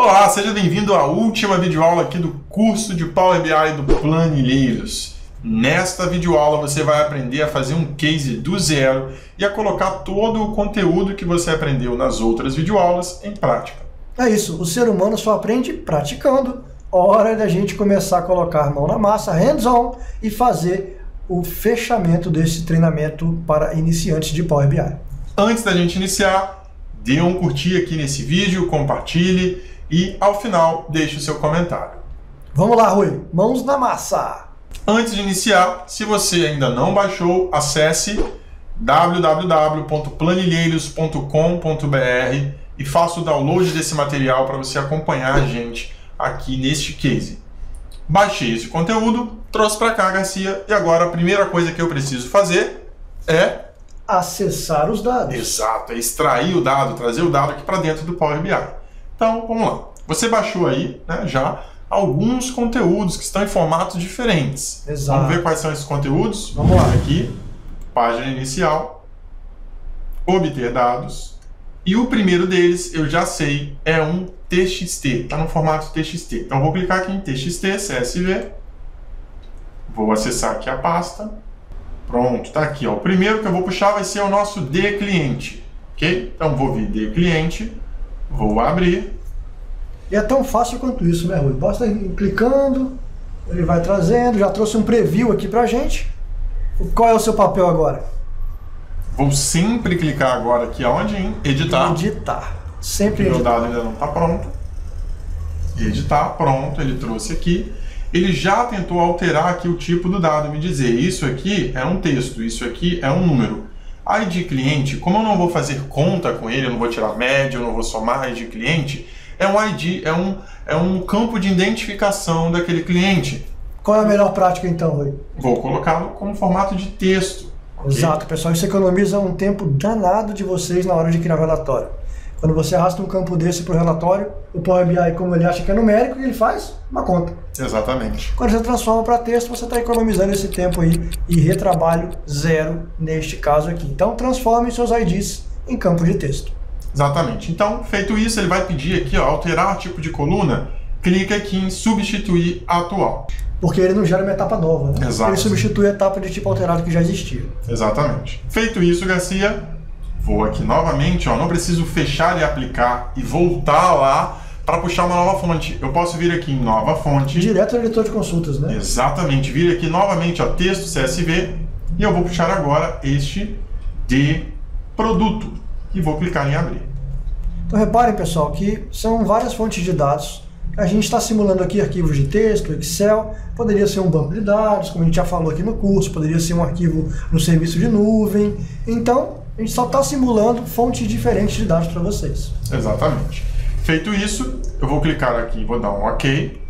Olá, seja bem-vindo à última videoaula aqui do curso de Power BI do Planilheiros. Nesta videoaula você vai aprender a fazer um case do zero e a colocar todo o conteúdo que você aprendeu nas outras videoaulas em prática. É isso, o ser humano só aprende praticando. Hora da gente começar a colocar a mão na massa, hands-on, e fazer o fechamento desse treinamento para iniciantes de Power BI. Antes da gente iniciar, dê um curtir aqui nesse vídeo, compartilhe e ao final deixe o seu comentário. Vamos lá, Rui, mãos na massa! Antes de iniciar, se você ainda não baixou, acesse www.planilheiros.com.br e faça o download desse material para você acompanhar a gente aqui neste case. Baixei esse conteúdo, trouxe para cá, Garcia, e agora a primeira coisa que eu preciso fazer é acessar os dados. Exato, é extrair o dado, trazer o dado aqui para dentro do Power BI. Então, vamos lá. Você baixou aí, né, já alguns conteúdos que estão em formatos diferentes. Exato. Vamos ver quais são esses conteúdos? Vamos lá. Aqui, página inicial, obter dados. E o primeiro deles, eu já sei, é um TXT. Está no formato TXT. Então, eu vou clicar aqui em TXT, CSV. Vou acessar aqui a pasta. Pronto, está aqui. Ó. O primeiro que eu vou puxar vai ser o nosso de cliente. Ok? Então, vou vir de cliente. Vou abrir. E é tão fácil quanto isso, né, Rui? Basta ir clicando, ele vai trazendo, já trouxe um preview aqui pra gente. Qual é o seu papel agora? Vou sempre clicar agora aqui onde? Em editar. Editar. Sempre Meu editar. dado ainda não está pronto. Editar, pronto, ele trouxe aqui. Ele já tentou alterar aqui o tipo do dado, me dizer, isso aqui é um texto, isso aqui é um número. ID cliente, como eu não vou fazer conta com ele, eu não vou tirar média, eu não vou somar ID cliente, é um ID, é um campo de identificação daquele cliente. Qual é a melhor prática então, Rui? Vou colocá-lo como formato de texto. Okay? Exato, pessoal, isso economiza um tempo danado de vocês na hora de criar o relatório. Quando você arrasta um campo desse para o relatório, o Power BI, como ele acha que é numérico, ele faz uma conta. Exatamente. Quando você transforma para texto, você está economizando esse tempo aí e retrabalho zero neste caso aqui. Então, transforme seus IDs em campo de texto. Exatamente. Então, feito isso, ele vai pedir aqui, ó, alterar tipo de coluna, clica aqui em substituir atual. Porque ele não gera uma etapa nova, né? Exato. Ele substitui a etapa de tipo alterado que já existia. Exatamente. Feito isso, Garcia, vou aqui novamente, ó, não preciso fechar e aplicar e voltar lá para puxar uma nova fonte. Eu posso vir aqui em nova fonte. Direto no editor de consultas, né? Exatamente. Vir aqui novamente, ó, texto CSV, e eu vou puxar agora este de produto e vou clicar em abrir. Então reparem, pessoal, que são várias fontes de dados. A gente está simulando aqui arquivos de texto, Excel, poderia ser um banco de dados, como a gente já falou aqui no curso, poderia ser um arquivo no serviço de nuvem. Então, a gente só está simulando fontes diferentes de dados para vocês. Exatamente. Feito isso, eu vou clicar aqui, vou dar um OK.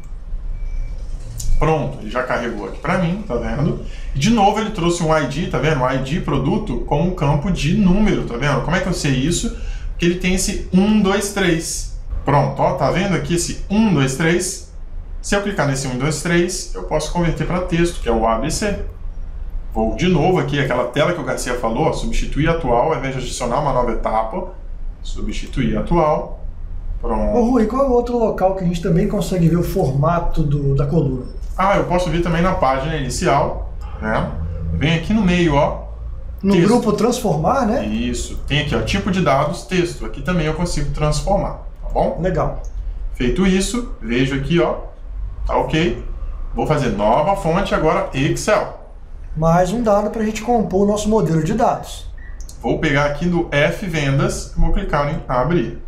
Pronto, ele já carregou aqui para mim, tá vendo? E de novo ele trouxe um ID, tá vendo? Um ID produto com um campo de número, tá vendo? Como é que eu sei isso? Porque ele tem esse 1, 2, 3. Pronto, ó, tá vendo aqui esse 1, 2, 3? Se eu clicar nesse 1, 2, 3, eu posso converter para texto, que é o ABC. Vou de novo aqui, aquela tela que o Garcia falou, ó, substituir atual, ao invés de adicionar uma nova etapa, substituir atual. Pronto. Ô Rui, qual é o outro local que a gente também consegue ver o formato da coluna? Ah, eu posso vir também na página inicial, né? Vem aqui no meio, ó. No texto. grupo transformar, né? Isso. Tem aqui, ó, tipo de dados, texto. Aqui também eu consigo transformar, tá bom? Legal. Feito isso, vejo aqui, ó. Tá ok. Vou fazer nova fonte agora, Excel. Mais um dado para a gente compor o nosso modelo de dados. Vou pegar aqui no F Vendas e vou clicar em abrir.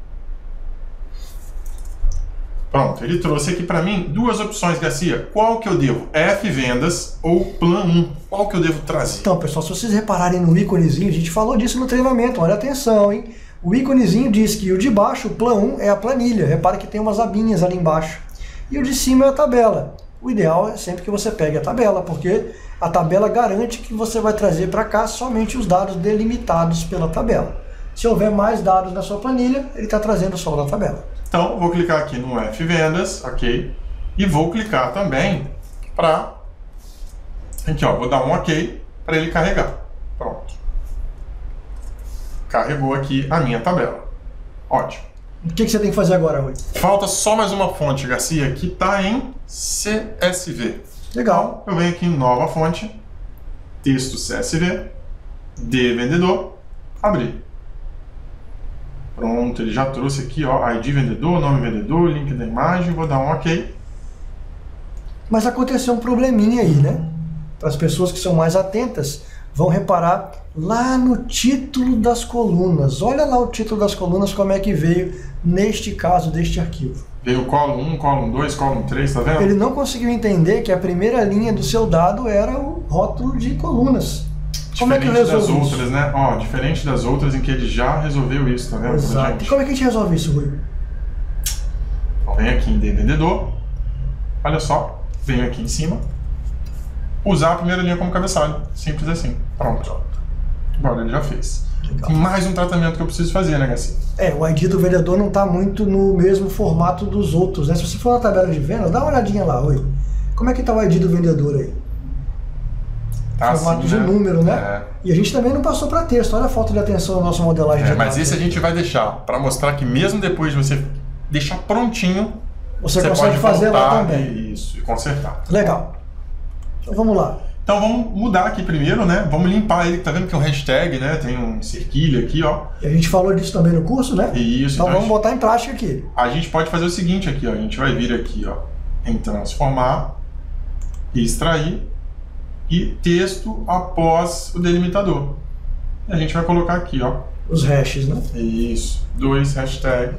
Pronto, ele trouxe aqui para mim duas opções, Garcia. Qual que eu devo? F Vendas ou Plan 1? Qual que eu devo trazer? Então, pessoal, se vocês repararem no íconezinho, a gente falou disso no treinamento, olha atenção, hein? O íconezinho diz que o de baixo, o Plan 1, é a planilha. Repara que tem umas abinhas ali embaixo. E o de cima é a tabela. O ideal é sempre que você pegue a tabela, porque a tabela garante que você vai trazer para cá somente os dados delimitados pela tabela. Se houver mais dados na sua planilha, ele está trazendo só da tabela. Então, vou clicar aqui no F Vendas, ok? E vou clicar também para... Aqui, ó, vou dar um ok para ele carregar. Pronto. Carregou aqui a minha tabela. Ótimo. O que você tem que fazer agora, Rui? Falta só mais uma fonte, Garcia, que está em CSV. Legal. Então, eu venho aqui em nova fonte, texto CSV, de vendedor, abrir. Pronto, ele já trouxe aqui, ó, ID vendedor, nome vendedor, link da imagem, vou dar um OK. Mas aconteceu um probleminha aí, né? Para as pessoas que são mais atentas, vão reparar lá no título das colunas. Olha lá o título das colunas, como é que veio neste caso deste arquivo. Veio column 1, column 2, column 3, tá vendo? Ele não conseguiu entender que a primeira linha do seu dado era o rótulo de colunas. Como é que eu resolvo das isso? outras, né? Ó, diferente das outras em que ele já resolveu isso, tá vendo? Exato. E como é que a gente resolve isso, Rui? Então, vem aqui em de vendedor, olha só, venho aqui em cima, usar a primeira linha como cabeçalho, simples assim, pronto. Agora ele já fez. Legal. Tem mais um tratamento que eu preciso fazer, né, Garcia? O ID do vendedor não está muito no mesmo formato dos outros, né? Se você for na tabela de vendas, dá uma olhadinha lá, Rui. Como é que está o ID do vendedor aí? Tá Formato assim, de né? número, né? E a gente também não passou para texto. Olha a falta de atenção na nossa modelagem de Mas dados. esse a gente vai deixar para mostrar que mesmo depois de você deixar prontinho, Você você consegue pode fazer lá voltar também. e consertar. Legal. Então vamos lá. Então vamos mudar aqui primeiro, né? Vamos limpar ele, tá vendo que é um hashtag, né? Tem um cerquilho aqui, ó. E a gente falou disso também no curso, né? Isso. Então vamos botar em prática aqui. A gente pode fazer o seguinte aqui, ó. A gente vai vir aqui, ó, em transformar, extrair e texto após o delimitador. E a gente vai colocar aqui, ó. Os hashes, né? Isso. 2 hashtag.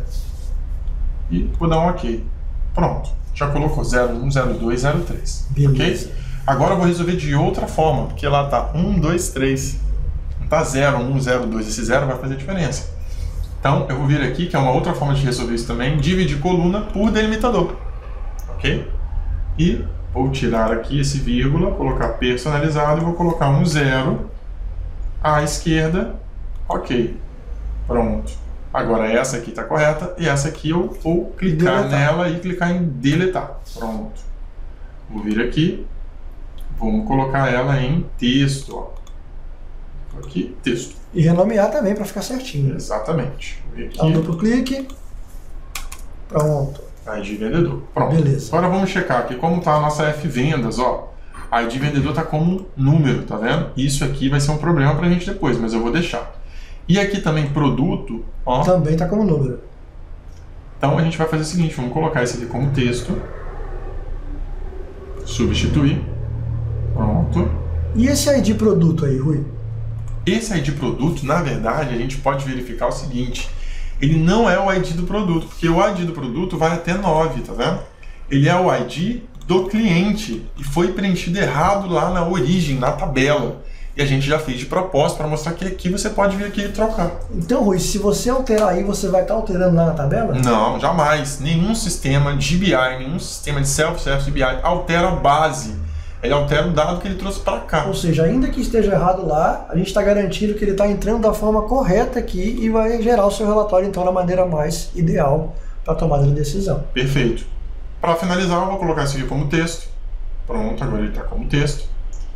E vou dar um OK. Pronto. Já colocou 01, 02, 03. Beleza. Ok? Agora eu vou resolver de outra forma, porque lá tá 1, 2, 3. Não tá 0, 1, 0, 2. Esse 0 vai fazer diferença. Então eu vou vir aqui, que é uma outra forma de resolver isso também, dividir coluna por delimitador. Ok? E vou tirar aqui esse vírgula, colocar personalizado e vou colocar um 0 à esquerda. Ok. Pronto. Agora essa aqui está correta e essa aqui eu vou clicar nela e clicar em deletar. Pronto. Vou vir aqui. Vamos colocar ela em texto. Ó. Aqui, texto. E renomear também para ficar certinho. Exatamente. Vou vir aqui. Dá um duplo clique. Pronto. ID vendedor. Pronto. Beleza. Agora vamos checar aqui como está a nossa F vendas. Ó. ID vendedor está como número, tá vendo? Isso aqui vai ser um problema para a gente depois, mas eu vou deixar. E aqui também produto. Ó. Também está como número. Então a gente vai fazer o seguinte, vamos colocar esse aqui como texto. Substituir. Pronto. E esse ID produto aí, Rui? Esse ID produto, na verdade, a gente pode verificar o seguinte. Ele não é o ID do produto, porque o ID do produto vai até 9, tá vendo? Ele é o ID do cliente e foi preenchido errado lá na origem, na tabela. E a gente já fez de propósito para mostrar que aqui você pode vir aqui e trocar. Então, Rui, se você alterar aí, você vai estar alterando lá na tabela? Não, jamais. Nenhum sistema de BI, nenhum sistema de self-service de BI altera a base. Ele altera o dado que ele trouxe para cá. Ou seja, ainda que esteja errado lá, a gente está garantindo que ele está entrando da forma correta aqui e vai gerar o seu relatório, então, da maneira mais ideal para a tomada de decisão. Perfeito. Para finalizar, eu vou colocar isso aqui como texto. Pronto, agora ele está como texto.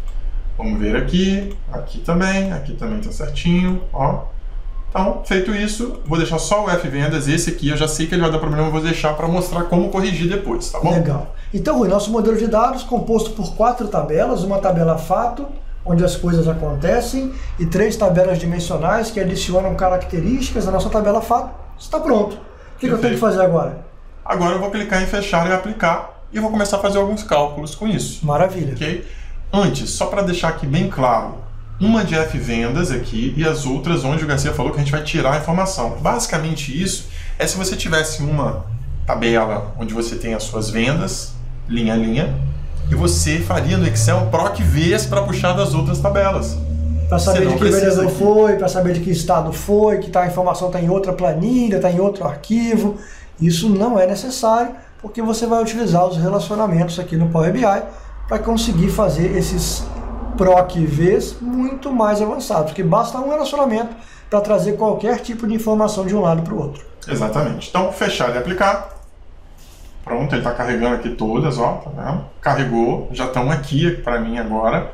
Vamos ver aqui também está certinho, ó. Então, feito isso, vou deixar só o F vendas, esse aqui eu já sei que ele vai dar problema, eu vou deixar para mostrar como corrigir depois, tá bom? Legal. Então, Rui, nosso modelo de dados composto por 4 tabelas, uma tabela fato, onde as coisas acontecem, e 3 tabelas dimensionais que adicionam características à nossa tabela fato, está pronto. O que eu tenho que fazer agora? Agora eu vou clicar em fechar e aplicar, e vou começar a fazer alguns cálculos com isso. Maravilha. Ok? Antes, só para deixar aqui bem claro, uma de F vendas aqui e as outras onde o Garcia falou que a gente vai tirar a informação. Basicamente isso é se você tivesse uma tabela onde você tem as suas vendas, linha a linha, e você faria no Excel PROC Vs para puxar das outras tabelas. Para saber de que vendedor foi, para saber de que estado foi, que a informação está em outra planilha, está em outro arquivo. Isso não é necessário, porque você vai utilizar os relacionamentos aqui no Power BI para conseguir fazer esses PROC Vs muito mais avançados, porque basta um relacionamento para trazer qualquer tipo de informação de um lado para o outro. Exatamente. Então, fechar e aplicar. Pronto, ele está carregando aqui todas, ó, tá vendo? Carregou, já estão aqui para mim agora.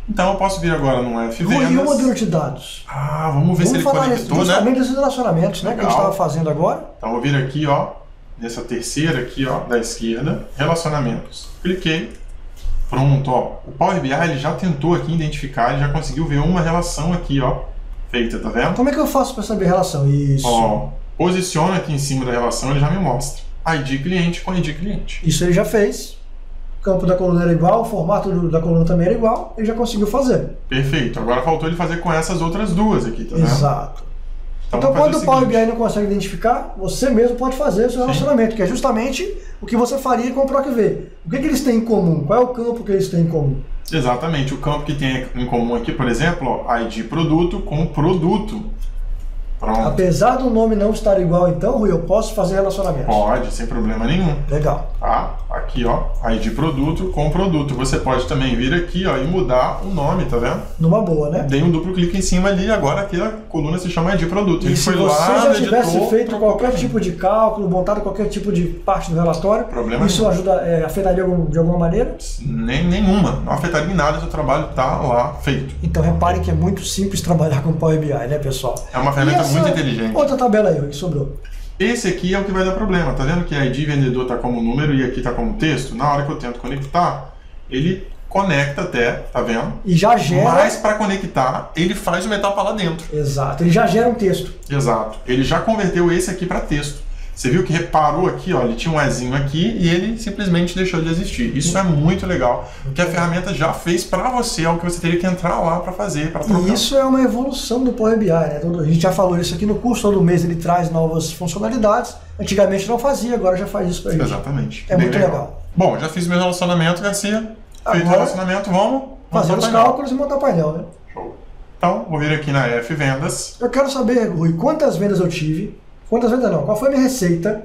Então eu posso vir agora no E o F-Vendas. modelo de dados? Ah, vamos ver se ele falar conectou, né? justamente desses relacionamentos, né, que a gente estava fazendo agora. Então eu vou vir aqui, ó, nessa terceira aqui, ó, da esquerda, relacionamentos. Cliquei. Pronto, ó. O Power BI ele já tentou aqui identificar, ele já conseguiu ver uma relação aqui, ó, feita, tá vendo? Como é que eu faço para saber a relação? Isso. Ó, posiciona aqui em cima da relação, ele já me mostra. ID cliente com ID cliente. Isso ele já fez. O campo da coluna era igual, o formato da coluna também era igual, ele já conseguiu fazer. Perfeito. Agora faltou ele fazer com essas outras duas aqui, tá vendo? Exato. Então quando o Power BI não consegue identificar, você mesmo pode fazer o seu relacionamento, que é justamente o que você faria com o PROC-V. O que eles têm em comum? Qual é o campo que eles têm em comum? Exatamente. O campo que tem em comum aqui, por exemplo, ó, ID produto com produto. Pronto. Apesar do nome não estar igual, então, Rui, eu posso fazer relacionamento? Pode, sem problema nenhum. Legal. Tá? Aqui, ó, ID produto com produto. Você pode também vir aqui, ó, e mudar o nome, tá vendo? Numa boa, né? Dei um duplo clique em cima ali, agora aquela coluna se chama ID produto. E se você já tivesse feito qualquer tipo de cálculo, montado qualquer tipo de parte do relatório, isso ajuda, afetaria de alguma maneira? Nenhuma. Não afetaria em nada, seu trabalho tá lá feito. Então repare que é muito simples trabalhar com Power BI, né, pessoal? É uma ferramenta muito inteligente. Outra tabela aí, o que sobrou. Esse aqui é o que vai dar problema. Tá vendo que a ID vendedor tá como número e aqui tá como texto? Na hora que eu tento conectar, ele conecta até, tá vendo? E já gera... Mas para conectar, ele faz uma etapa lá dentro. Exato, ele já gera um texto. Exato. Ele já converteu esse aqui para texto. Você viu que reparou aqui, ó, ele tinha um Ezinho aqui e ele simplesmente deixou de existir. Isso é muito legal, porque a ferramenta já fez para você algo que você teria que entrar lá para fazer, para trocar. E isso é uma evolução do Power BI, né? A gente já falou isso aqui no curso, todo mês ele traz novas funcionalidades. Antigamente não fazia, agora já faz isso para gente. Exatamente. É muito legal. Bom, já fiz meu relacionamento, Garcia. Feito o relacionamento, vamos fazer os cálculos e montar o painel, né? Show. Então, vou vir aqui na F-Vendas. Eu quero saber, Rui, quantas vendas eu tive. Quantas vendas não? Qual foi a minha receita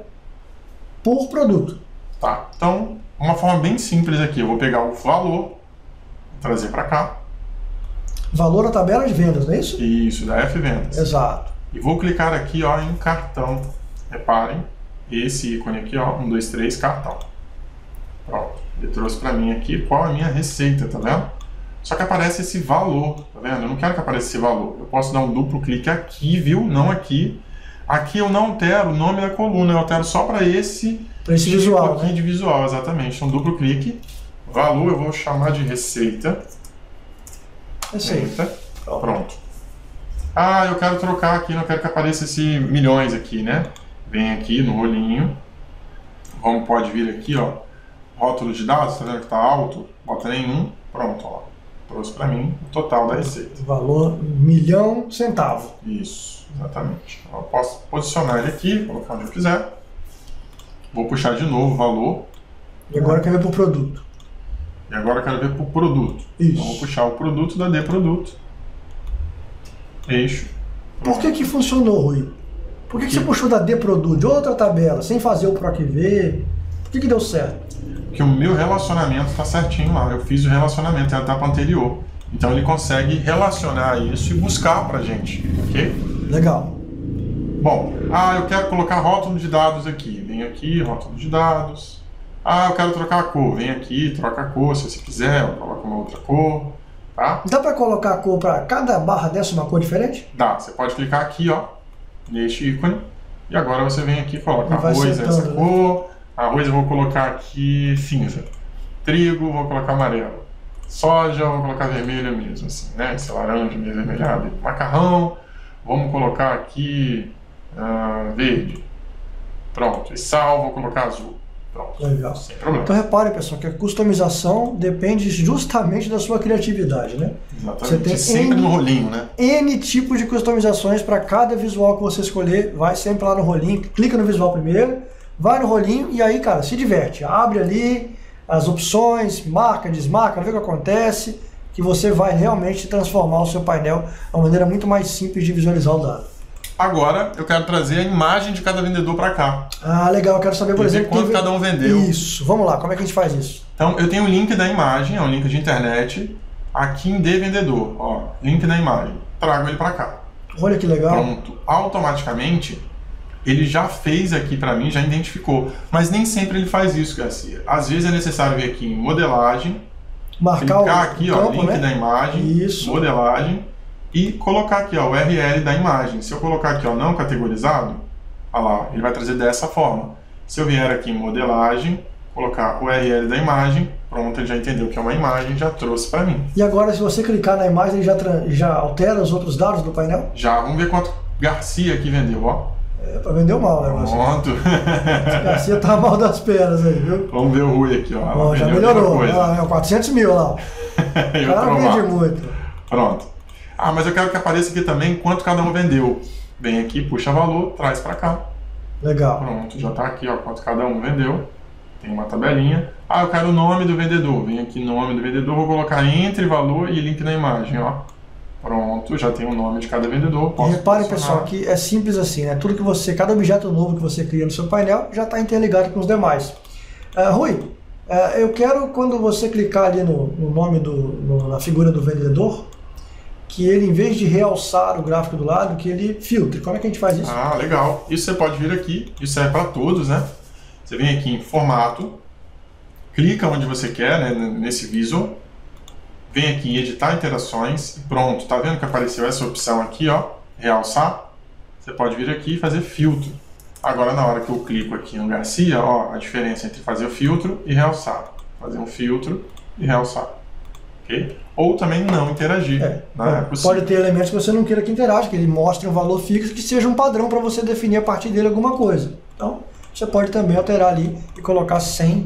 por produto? Tá, então, uma forma bem simples aqui. Eu vou pegar o valor, trazer para cá. Valor da tabela de vendas, não é isso? Isso, da F-Vendas. Exato. E vou clicar aqui, ó, em cartão. Reparem, esse ícone aqui, ó, 1, 2, 3, cartão. Pronto, ele trouxe para mim aqui qual é a minha receita, tá vendo? Só que aparece esse valor, tá vendo? Eu não quero que apareça esse valor. Eu posso dar um duplo clique aqui, viu? Não aqui. Aqui eu não altero o nome da coluna, eu altero só para esse tipo visual, aqui, né? de visual, exatamente. Então, duplo clique. Valor eu vou chamar de receita. Receita. Pronto. Ah, eu quero trocar aqui, não quero que apareça esse milhões aqui, né? Vem aqui no rolinho. Como pode vir aqui, ó. Rótulo de dados, tá vendo que tá alto? Bota nenhum. Pronto, ó. Trouxe para mim o total da receita. Valor 1.000.000 centavos. Isso, exatamente. Eu posso posicionar ele aqui, colocar onde eu quiser. Vou puxar de novo o valor. E agora eu quero ver por produto. E agora eu quero ver por produto. Isso. Então vou puxar o produto da D produto. Eixo. Por que funcionou, Rui? Por que você puxou da D produto, de outra tabela, sem fazer o PROC-V? Por que deu certo? Porque o meu relacionamento está certinho lá. Eu fiz o relacionamento, é a etapa anterior. Então ele consegue relacionar isso e buscar pra gente, ok? Legal. Bom, eu quero colocar rótulo de dados aqui. Vem aqui, rótulo de dados. Eu quero trocar a cor. Vem aqui, troca a cor se você quiser, ou coloca uma outra cor, tá? Dá para colocar a cor para cada barra dessa uma cor diferente? Dá, você pode clicar aqui, ó, neste ícone. E agora você vem aqui e coloca arroz essa cor. Arroz eu vou colocar aqui cinza. Trigo, vou colocar amarelo. Soja, vou colocar vermelho mesmo, assim, né? Esse laranja meio avermelhado. Macarrão, vamos colocar aqui verde. Pronto. E sal, vou colocar azul. Pronto. Legal. Sem problema. Então repare, pessoal, que a customização depende justamente da sua criatividade, né? Exatamente. Você tem sempre no rolinho, né? N tipos de customizações para cada visual que você escolher. Vai sempre lá no rolinho, clica no visual primeiro, vai no rolinho e aí, cara, se diverte. Abre ali as opções, marca, desmarca, vê o que acontece, que você vai realmente transformar o seu painel de uma maneira muito mais simples de visualizar o dado. Agora eu quero trazer a imagem de cada vendedor para cá. Legal, eu quero saber, por exemplo, quanto cada um vendeu. Isso, vamos lá, como é que a gente faz isso? Então eu tenho o link da imagem, é um link de internet, aqui em D vendedor, ó, link da imagem. Trago ele para cá. Olha que legal. Pronto, automaticamente ele já fez aqui para mim, já identificou. Mas nem sempre ele faz isso, Garcia. Às vezes é necessário vir aqui em modelagem Marcar clicar o aqui, campo, ó, link né? da imagem, Isso. modelagem, e colocar aqui, ó, o URL da imagem. Se eu colocar aqui, ó, não categorizado, olha lá, ele vai trazer dessa forma. Se eu vier aqui em modelagem, colocar o URL da imagem, pronto, ele já entendeu que é uma imagem, já trouxe para mim. E agora, se você clicar na imagem, ele já altera os outros dados do painel? Já, vamos ver quanto Garcia aqui vendeu, ó. Vendeu mal, né? Pronto. Garcia tá mal das pernas aí, viu? Vamos ver o Rui aqui, ó. Ó, já melhorou. 400 mil lá. O cara vende muito. Pronto. Ah, mas eu quero que apareça aqui também quanto cada um vendeu. Vem aqui, puxa valor, traz para cá. Legal. Pronto, já tá aqui, ó, quanto cada um vendeu. Tem uma tabelinha. Ah, eu quero o nome do vendedor. Vem aqui, nome do vendedor, vou colocar entre valor e link na imagem, ó. Pronto, já tem o nome de cada vendedor. E reparem, pessoal, que é simples assim, né? Tudo que você, cada objeto novo que você cria no seu painel já está interligado com os demais. Rui, eu quero, quando você clicar ali no nome na figura do vendedor, que ele, em vez de realçar o gráfico do lado, que ele filtre. Como é que a gente faz isso? Ah, legal. Isso você pode vir aqui, isso é para todos, né? Você vem aqui em formato, clica onde você quer, né, nesse visual, vem aqui em editar interações e pronto. Tá vendo que apareceu essa opção aqui, ó, realçar? Você pode vir aqui e fazer filtro. Agora, na hora que eu clico aqui no Garcia, ó, a diferença entre fazer o filtro e realçar. Fazer um filtro e realçar. Okay? Ou também não interagir. Né? Pode ter elementos que você não queira que interaja, que ele mostre um valor fixo, que seja um padrão para você definir a partir dele alguma coisa. Então, você pode também alterar ali e colocar sem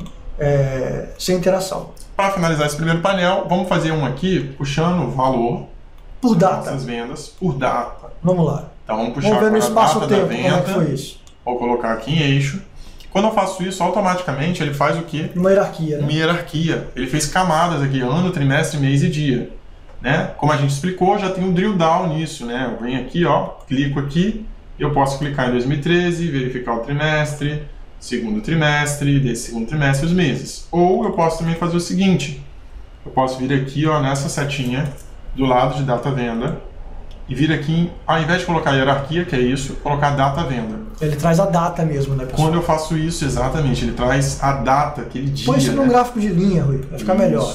interação. Para finalizar esse primeiro painel, vamos fazer um aqui puxando o valor por data. Nossas vendas por data. Vamos lá. Então vamos puxar vamos ver no a data da espaço-tempo venda. como é que foi isso. Vou colocar aqui em eixo. Quando eu faço isso, automaticamente ele faz o quê? Uma hierarquia, né? Uma hierarquia. Ele fez camadas aqui, ano, trimestre, mês e dia. Né? Como a gente explicou, já tem um drill down nisso. Né? Eu venho aqui, ó, clico aqui, eu posso clicar em 2013, verificar o trimestre, segundo trimestre, desse segundo trimestre, os meses. Ou eu posso também fazer o seguinte, eu posso vir aqui, ó, nessa setinha do lado de data venda e vir aqui, ao invés de colocar hierarquia, que é isso, colocar data venda. Ele traz a data mesmo, né, pessoal? Quando eu faço isso, exatamente, ele traz a data, aquele dia. Põe isso num gráfico de linha, Rui, vai ficar melhor.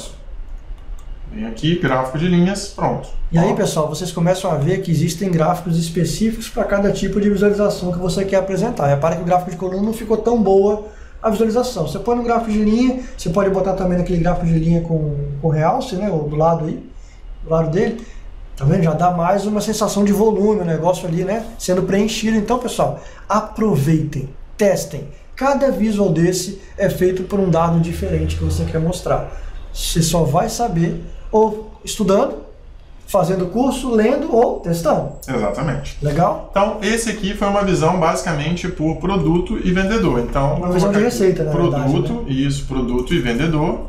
Vem aqui, gráfico de linhas, pronto. E aí, pessoal, vocês começam a ver que existem gráficos específicos para cada tipo de visualização que você quer apresentar. Repara que o gráfico de coluna não ficou tão boa a visualização. Você põe no gráfico de linha, você pode botar também naquele gráfico de linha com realce, né, ou do lado aí, do lado dele. Tá vendo? Já dá mais uma sensação de volume, o negócio ali, né, sendo preenchido. Então, pessoal, aproveitem, testem. Cada visual desse é feito por um dado diferente que você quer mostrar. Você só vai saber ou estudando, fazendo curso, lendo ou testando. Exatamente. Legal? Então, esse aqui foi uma visão basicamente por produto e vendedor. Então, uma visão de receita, na produto, verdade, né? Isso, produto e vendedor.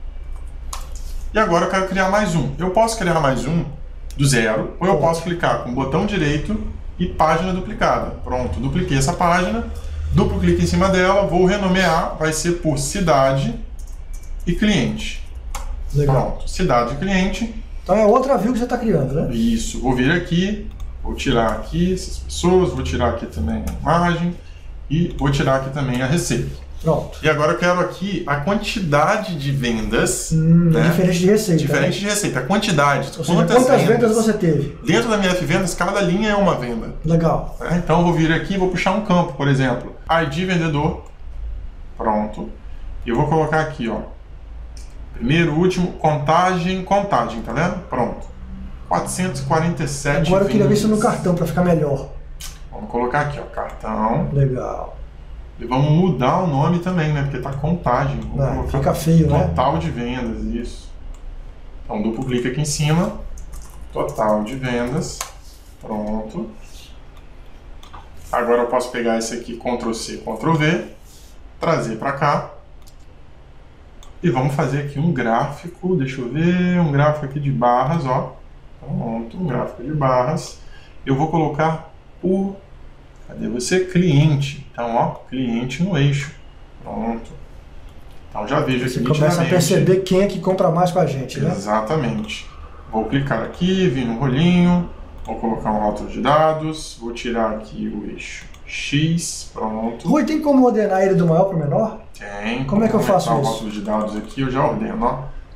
E agora eu quero criar mais um. Eu posso criar mais um do zero, ou eu posso clicar com o botão direito e página duplicada. Pronto, dupliquei essa página, duplo clique em cima dela, vou renomear, vai ser por cidade e cliente. Legal. Pronto, cidade e cliente. Então é outra view que você está criando, né? Isso, vou vir aqui, vou tirar aqui essas pessoas, vou tirar aqui também a imagem e vou tirar aqui também a receita. Pronto. E agora eu quero aqui a quantidade de vendas. Né? Diferente de receita. Diferente de receita, a quantidade. Ou seja, quantas vendas você teve? Dentro da minha F-Vendas, cada linha é uma venda. Legal. Né? Então eu vou vir aqui e vou puxar um campo, por exemplo, ID vendedor. Pronto. E eu vou colocar aqui, ó. Primeiro, último, contagem, tá vendo? Pronto. 447 Agora eu queria ver vendas. isso no cartão para ficar melhor. Vamos colocar aqui, ó, cartão. Legal. E vamos mudar o nome também, né? Porque tá contagem. Fica feio, né? Total de vendas, isso. Então, duplo clique aqui em cima. Total de vendas. Pronto. Agora eu posso pegar esse aqui, Ctrl C, Ctrl V, trazer para cá. E vamos fazer aqui um gráfico, deixa eu ver, um gráfico aqui de barras, ó. Pronto, um gráfico de barras. Eu vou colocar por, cadê você? Cliente. Então, ó, cliente no eixo. Pronto. Então já vejo aqui nitidamente. Você começa a perceber quem é que compra mais com a gente, né? Exatamente. Vou clicar aqui, vir no rolinho, vou colocar um rótulo de dados, vou tirar aqui o eixo X, pronto. Rui, tem como ordenar ele do maior para o menor? Tem. Como é que eu faço isso? O isso? rótulo de dados aqui eu já ordeno, ó.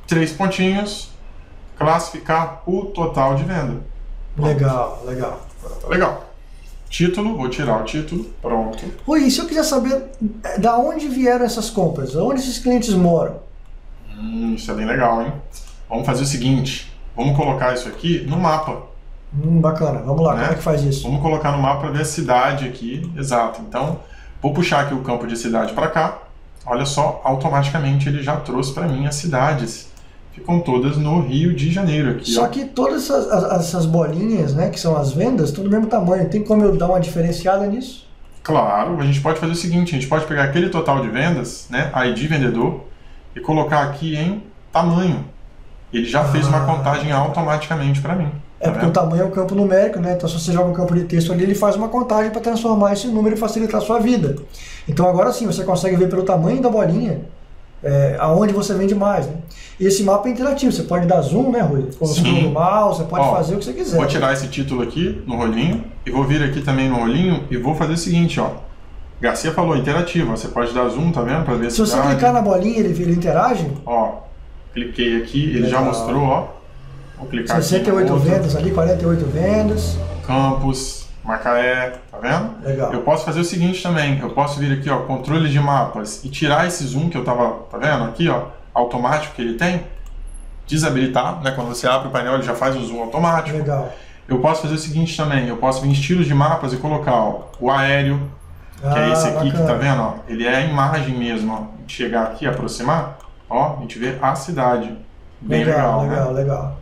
3 pontinhos, classificar o total de venda. Legal, legal. Tá legal. Título, vou tirar o título, pronto. Rui, e se eu quiser saber da onde vieram essas compras, onde esses clientes moram? Isso é bem legal, hein? Vamos fazer o seguinte, vamos colocar isso aqui no mapa. Bacana, vamos lá, né? Como é que faz isso? Vamos colocar no mapa para ver a cidade aqui, exato. Então, vou puxar aqui o campo de cidade para cá. Olha só, automaticamente ele já trouxe para mim as cidades. Ficam todas no Rio de Janeiro aqui. Só que todas essas bolinhas, né, que são as vendas, tudo do mesmo tamanho. Tem como eu dar uma diferenciada nisso? Claro, a gente pode fazer o seguinte, a gente pode pegar aquele total de vendas, né, ID vendedor, e colocar aqui em tamanho. Ele já fez uma contagem automaticamente para mim. É porque o tamanho é um campo numérico, né? Então se você joga um campo de texto ali, ele faz uma contagem para transformar esse número e facilitar a sua vida. Então agora sim, você consegue ver pelo tamanho da bolinha aonde você vende mais, né? E esse mapa é interativo, você pode dar zoom, né, Rui? Com o zoom do mouse, você pode fazer o que você quiser. Vou tirar esse título aqui no rolinho e vou vir aqui também no rolinho e vou fazer o seguinte, ó. Garcia falou, interativo, ó, você pode dar zoom, tá vendo? Pra ver se você clicar na bolinha, ele interage? Ó, cliquei aqui, ele já mostrou, ó. Vou clicar 68 aqui vendas ali, 48 vendas. Campos, Macaé, tá vendo? Legal. Eu posso fazer o seguinte também, eu posso vir aqui, ó, controle de mapas e tirar esse zoom que eu tava, tá vendo? Aqui, ó, automático que ele tem. Desabilitar, né? Quando você abre o painel, ele já faz o zoom automático. Legal. Eu posso fazer o seguinte também, eu posso vir em estilos de mapas e colocar, ó, o aéreo, que é esse aqui, bacana. Que tá vendo, ó, ele é a imagem mesmo, ó. A gente chegar aqui, aproximar, ó, a gente vê a cidade. Bem legal, legal, né? legal.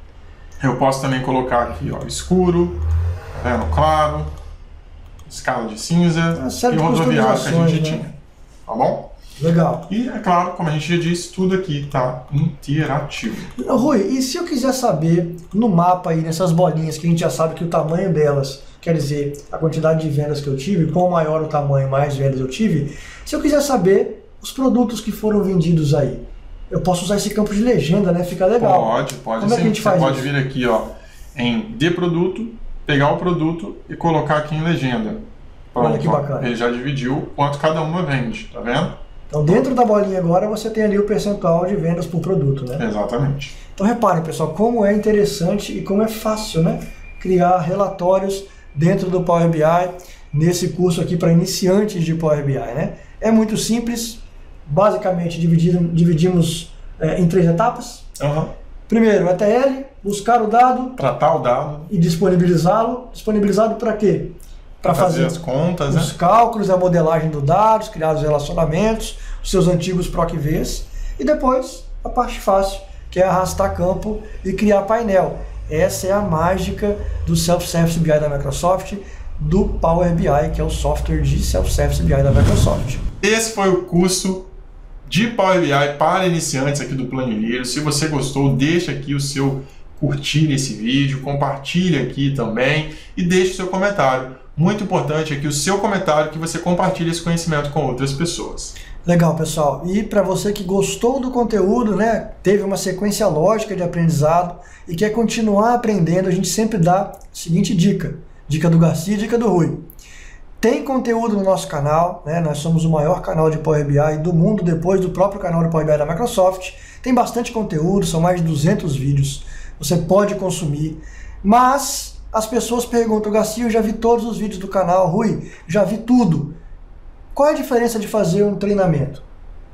Eu posso também colocar aqui, ó, escuro, tá vendo? Claro, escala de cinza e rodoviário que a gente tinha, tá bom? Legal. E é claro, como a gente já disse, tudo aqui tá interativo. Rui, e se eu quiser saber no mapa aí, nessas bolinhas, que a gente já sabe que o tamanho delas, quer dizer, a quantidade de vendas que eu tive, quanto maior o tamanho, mais vendas eu tive, se eu quiser saber os produtos que foram vendidos aí, eu posso usar esse campo de legenda, né? Fica legal. Pode Como sim. É que a gente faz pode isso? vir aqui, ó, em de produto, pegar o produto e colocar aqui em legenda. Pronto, olha que bacana. Ele já dividiu quanto cada uma vende, tá vendo? Então dentro da bolinha agora você tem ali o percentual de vendas por produto, né? Exatamente. Então reparem, pessoal, como é interessante e como é fácil, né? Criar relatórios dentro do Power BI, nesse curso aqui para iniciantes de Power BI, né? É muito simples, basicamente dividimos em 3 etapas. Primeiro, ETL, buscar o dado, tratar o dado e disponibilizá-lo. Disponibilizado para quê? Para fazer as contas, os cálculos, a modelagem dos dados, criar os relacionamentos, os seus antigos PROC-Vs, e depois a parte fácil, que é arrastar campo e criar painel. Essa é a mágica do Self-Service BI da Microsoft, do Power BI, que é o software de Self-Service BI da Microsoft. Esse foi o curso de Power BI para iniciantes aqui do Planilheiro. Se você gostou, deixa aqui o seu curtir nesse vídeo, compartilha aqui também e deixe o seu comentário. Muito importante aqui o seu comentário, que você compartilhe esse conhecimento com outras pessoas. Legal, pessoal. E para você que gostou do conteúdo, né, teve uma sequência lógica de aprendizado e quer continuar aprendendo, a gente sempre dá a seguinte dica. Dica do Garcia e dica do Rui. Tem conteúdo no nosso canal, né? Nós somos o maior canal de Power BI do mundo, depois do próprio canal de Power BI da Microsoft. Tem bastante conteúdo, são mais de 200 vídeos. Você pode consumir, mas as pessoas perguntam, Garcia, eu já vi todos os vídeos do canal, Rui, já vi tudo. Qual é a diferença de fazer um treinamento?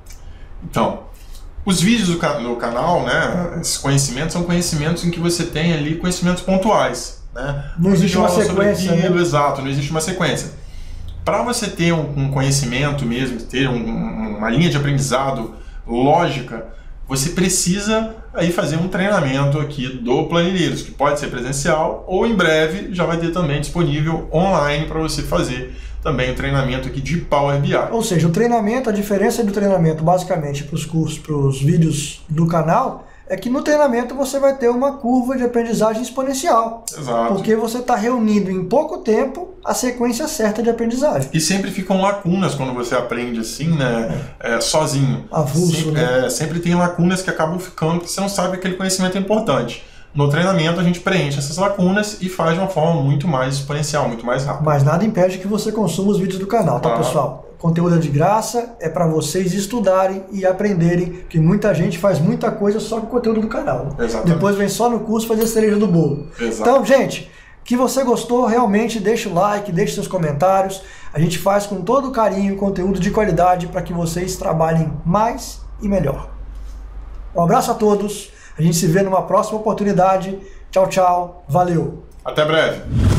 Então, os vídeos do canal, né, esses conhecimentos são conhecimentos em que você tem ali conhecimentos pontuais. Né? Não existe uma sequência, aquilo, né? Exato, não existe uma sequência. Para você ter um conhecimento mesmo, ter uma linha de aprendizado lógica, você precisa aí fazer um treinamento aqui do Planilheiros, que pode ser presencial ou em breve já vai ter também disponível online para você fazer também um treinamento aqui de Power BI. Ou seja, o treinamento, a diferença do treinamento basicamente para os cursos, para os vídeos do canal, é que no treinamento você vai ter uma curva de aprendizagem exponencial. Exato. Porque você está reunindo em pouco tempo a sequência certa de aprendizagem. E sempre ficam lacunas quando você aprende assim, né, sozinho. Avulso, sempre, né? Sempre tem lacunas que acabam ficando, que você não sabe que aquele conhecimento é importante. No treinamento a gente preenche essas lacunas e faz de uma forma muito mais exponencial, muito mais rápida. Mas nada impede que você consuma os vídeos do canal, tá, pessoal? conteúdo é de graça, é para vocês estudarem e aprenderem, que muita gente faz muita coisa só com o conteúdo do canal. Exatamente. Depois vem só no curso fazer a cereja do bolo. Exato. Então, gente, que você gostou, realmente deixa o like, deixa seus comentários. A gente faz com todo carinho conteúdo de qualidade para que vocês trabalhem mais e melhor. Um abraço a todos, a gente se vê numa próxima oportunidade. Tchau, tchau, valeu! Até breve!